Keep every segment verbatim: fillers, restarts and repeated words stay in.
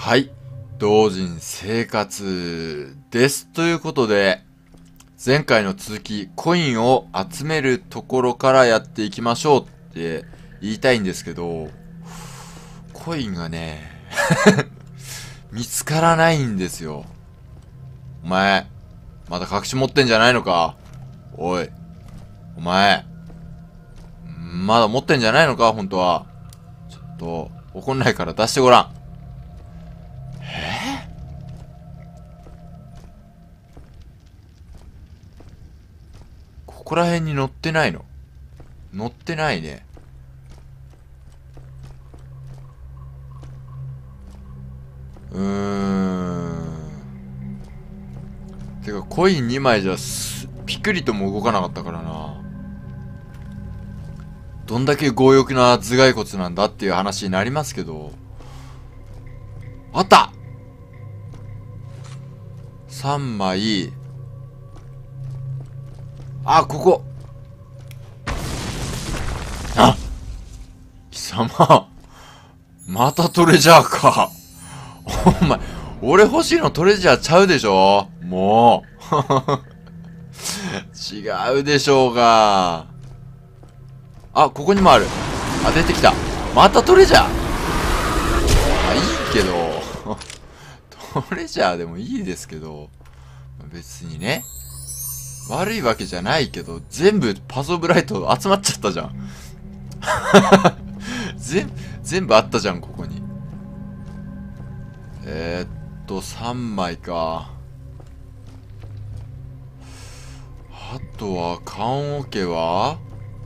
はい。同人生活です。ということで、前回の続き、コインを集めるところからやっていきましょうって言いたいんですけど、コインがね、見つからないんですよ。お前、まだ隠し持ってんじゃないのか？おい。お前、まだ持ってんじゃないのか本当は。ちょっと、怒んないから出してごらん。えここら辺に乗ってないの？乗ってないね。うーん。てか、コインにまいじゃす、ピクリとも動かなかったからな。どんだけ強欲な頭蓋骨なんだっていう話になりますけど。あった !さん 枚。あ、ここあ貴様。またトレジャーか。お前、俺欲しいのトレジャーちゃうでしょもう。違うでしょうが。あ、ここにもある。あ、出てきた。またトレジャー。あ、いいけど。トレジャーでもいいですけど。別にね。悪いわけじゃないけど、全部パズオブライト集まっちゃったじゃん。全、全部あったじゃん、ここに。えー、っと、さんまいか。あとは、棺桶は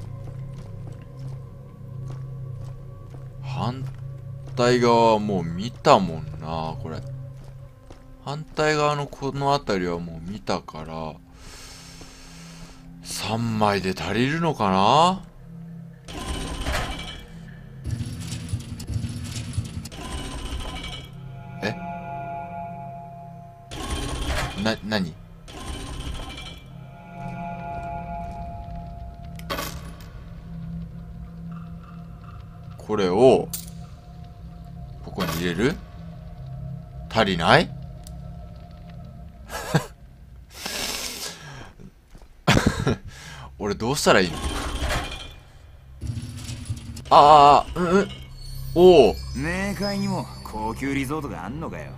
反対側はもう見たもんな、これ。反対側のこの辺りはもう見たから、さんまいで足りるのかな？えな、なに？これを、ここに入れる？足りない？俺どうしたらいいの？ああ、うん、うん。おお。 冥界にも高級リゾートがあんのかよ。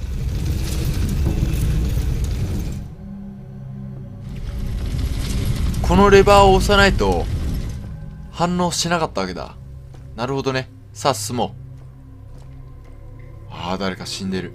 このレバーを押さないと反応しなかったわけだ。なるほどね。さあ進もう。ああ、誰か死んでる。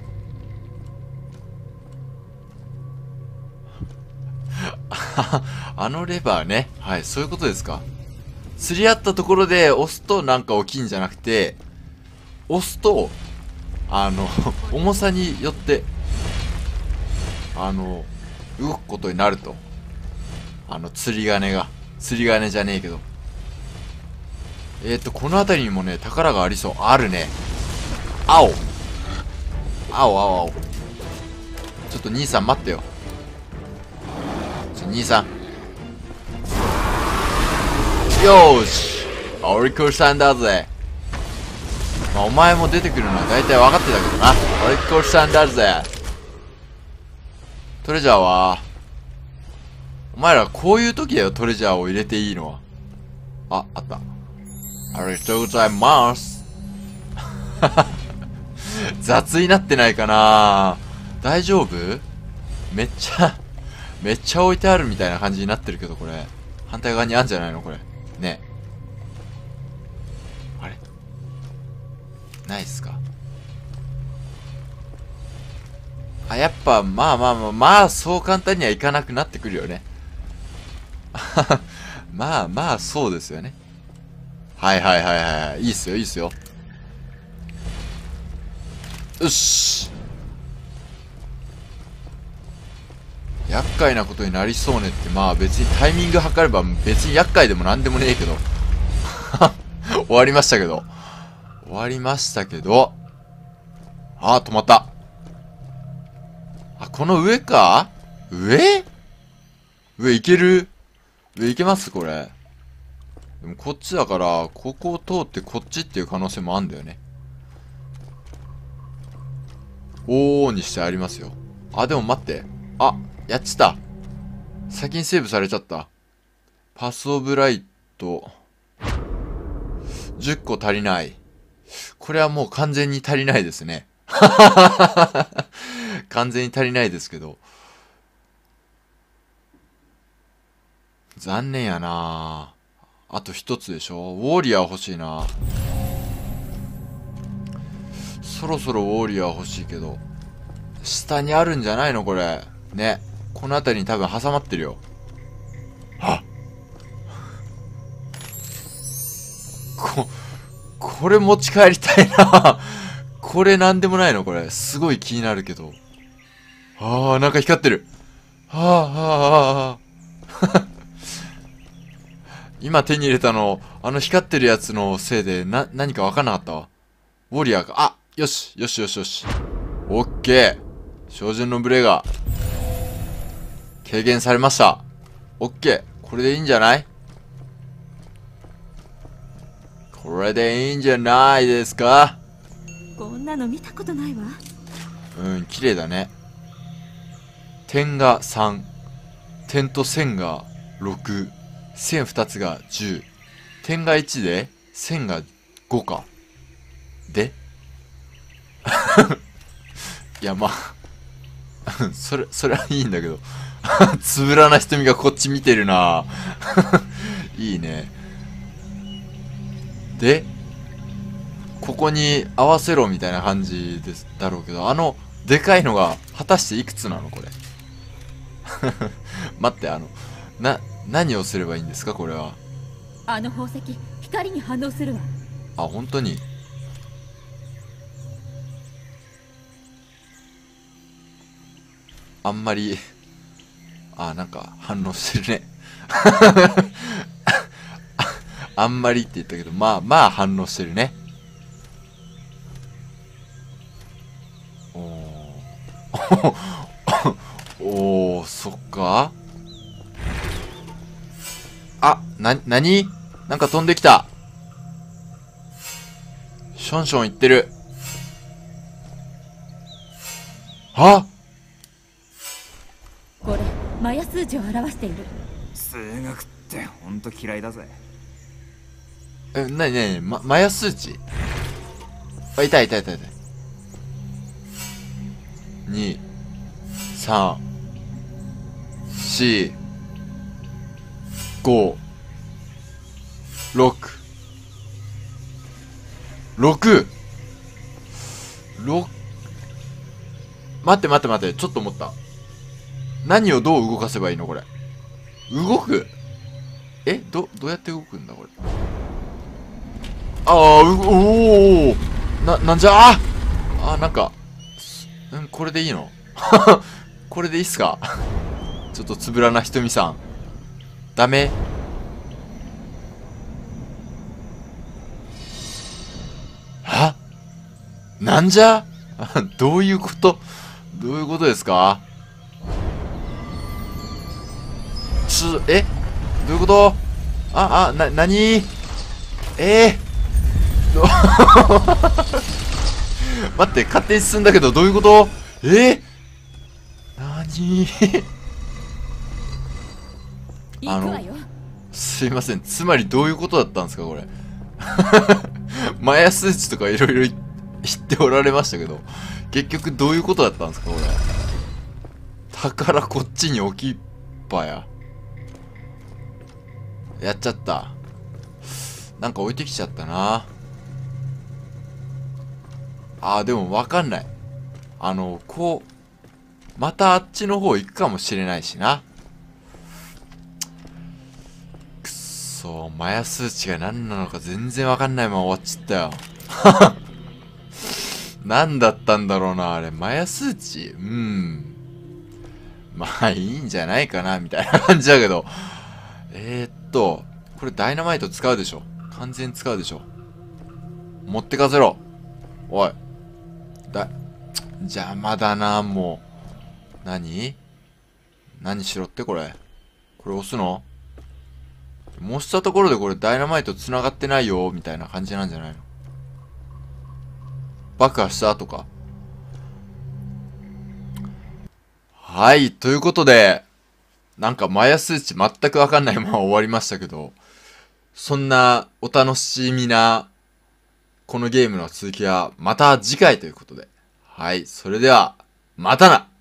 あのレバーね。はい、そういうことですか。釣り合ったところで押すとなんか起きんじゃなくて、押すと、あの、重さによって、あの、動くことになると。あの、釣り鐘が。釣り鐘じゃねえけど。えーと、この辺りにもね、宝がありそう。あるね。青。青、青、青。ちょっと兄さん待ってよ。ちょ、兄さん。よーし。オリコルさんだぜ。まあ、お前も出てくるのは大体分かってたけどな。オリコルさんだぜ。トレジャーは、お前らこういう時だよ、トレジャーを入れていいのは。あ、あった。ありがとうございます。雑になってないかな？大丈夫？めっちゃ、めっちゃ置いてあるみたいな感じになってるけど、これ。反対側にあんじゃないのこれ。ね。あれ？ないっすか？あ、やっぱ、まあまあまあ、まあ、そう簡単にはいかなくなってくるよね。まあまあ、そうですよね。はいはいはいはい。いいっすよ、いいっすよ。よし。厄介なことになりそうねって、まあ別にタイミング測れば別に厄介でもなんでもねえけど。終わりましたけど。終わりましたけど。あー、止まった。あ、この上か？上？上行ける？上行けますこれ。でもこっちだから、ここを通ってこっちっていう可能性もあるんだよね。 おーにしてありますよ。あ、でも待って。あ、やっちった。先にセーブされちゃった。パスオブライト。じゅっこ足りない。これはもう完全に足りないですね。完全に足りないですけど。残念やな。あと一つでしょ。ウォーリアー欲しいな。そろそろウォーリアー欲しいけど。下にあるんじゃないのこれ。ね。この辺りに多分挟まってるよ。はっ。こ、これ持ち帰りたいな。これなんでもないのこれ。すごい気になるけど。ああ、なんか光ってる。はあ、はあ、はあ。今手に入れたの、あの光ってるやつのせいで、な、何かわかんなかったわ。ウォリアーか。あ、よし、よしよしよし。オッケー。照準のブレが、軽減されました。オッケー。これでいいんじゃない？これでいいんじゃないですか？ こんなの見たことないわ。 うん、綺麗だね。点がさん。点と線がろく。線ふたつがじゅう。点がいちで、線がごか。でいや、まあ、それ、それはいいんだけど。つぶらな瞳がこっち見てるな。いいね。で、ここに合わせろみたいな感じですだろうけど、あの、でかいのが、果たしていくつなのこれ。待って、あの、な、何をすればいいんですかこれは。 あの宝石、光に反応するわ。 あ、本当に。あんまり、あ、なんか反応してるね。あんまりって言ったけど、まあまあ反応してるね。おー。おー、そっか。あ、な、なに？なんか飛んできた。ションション言ってる。あ、 これマヤ数値を表している。 数学ってほんと嫌いだぜ。 え、なになに、ま、マヤ数値？あ、痛い痛い痛い痛い。に、さん、し、ご、ろく、ろく、ろく、待って待って待って、ちょっと思った。何をどう動かせばいいのこれ。動く？え、ど、どうやって動くんだこれ。ああ、う、おお、な、なんじゃああ、なんか、うん、これでいいの？これでいいっすか？ちょっとつぶらなひとみさん。ダメ？は？なんじゃ？どういうこと？どういうことですか？ちょ、え？どういうこと？あ、あ、な、なに？えー、待って、勝手に進んだけど、どういうこと？えー、なに？あの、すいません。つまりどういうことだったんですか、これ。マヤ数値とかいろいろ言っておられましたけど、結局どういうことだったんですか、これ。宝こっちに置きっぱや。やっちゃった。なんか置いてきちゃったな。あー、でもわかんない。あの、こう、またあっちの方行くかもしれないしな。くっそー、マヤ数値が何なのか全然わかんないまま終わっちゃったよ。何だったんだろうな、あれ。マヤ数値？うん。まあいいんじゃないかな、みたいな感じだけど。えー、っと、これダイナマイト使うでしょ。完全に使うでしょ。持ってかせろ。おい。だ、邪魔だな、もう。何？何しろってこれ。これ押すの？押したところでこれダイナマイト繋がってないよ、みたいな感じなんじゃないの？爆破したとか。 はい、ということで、なんかマヤ数値全くわかんないまま終わりましたけど、そんなお楽しみな、このゲームの続きはまた次回ということで。はい、それでは、またな